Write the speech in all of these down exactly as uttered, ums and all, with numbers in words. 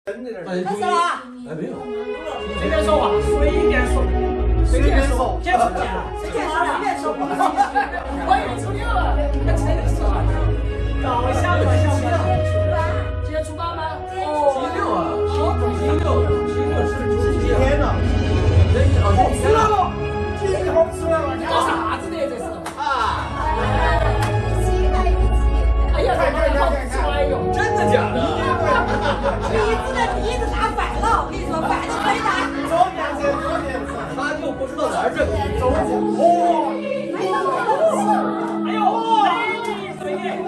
真的点。 开始了。 哎，没有。 随便说话，随便说， 随便说， 结束见了， 随便说，随便说， 我也出牛了，真的是啊。搞笑搞笑搞笑。今天出班吗？哦。 几六啊？几六？几六是主几天了？ 好吃了了，今天好吃了。 搞啥子呢？这是。 啊。 哎呀， 看看看看看， 哎呦， 真的假的？ 鼻子的鼻子打反了，我跟你说，反着可以打。 左边子，左边子， 他就不知道哪儿这个。 左边子，哦。 哎呦， 哎呦，美丽随意。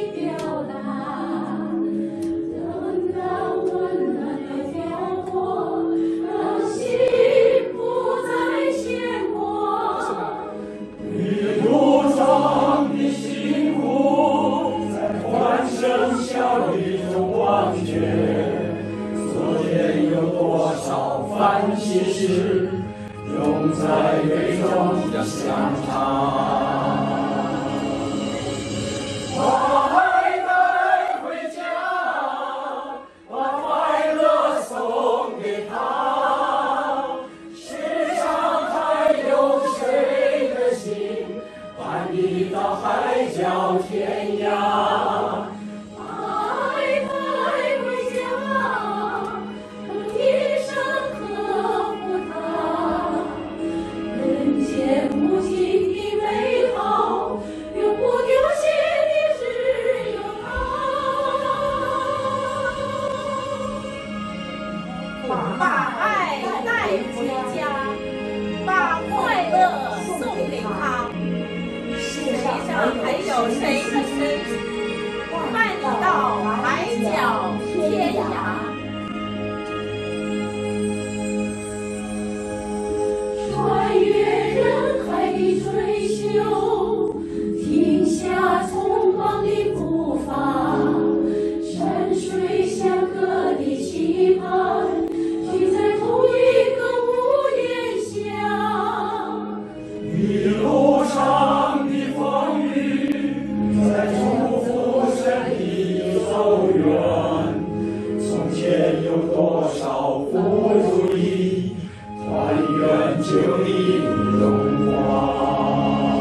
烦心事，永在杯中相尝。把爱带回家，把快乐送给他。世上还有谁的心，伴你到海角天涯？ 把爱带回家，把快乐送给他。世上还有谁的身，伴你到海角天涯？ 穿越人海的追求，停下匆忙的步伐，山水相隔的期盼。聚在同一个屋檐下，一路上的风雨，在祝福声里走远。从前有多少不如意，团圆就已荣华。